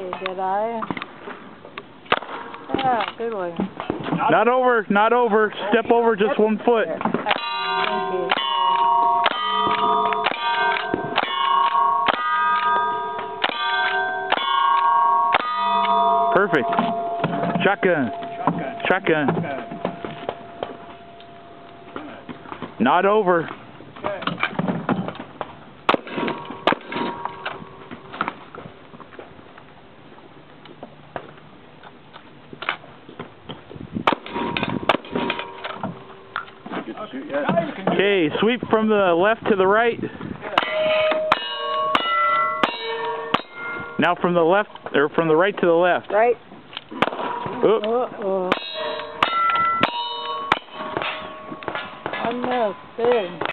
did I? Yeah, good one. Not over, not over. Step over just 1 foot. Thank you. Perfect. Shotgun. Shotgun. Not over. Okay, sweep from the left to the right. Now from the left, or from the right to the left. Right. Oh. I missed. Big.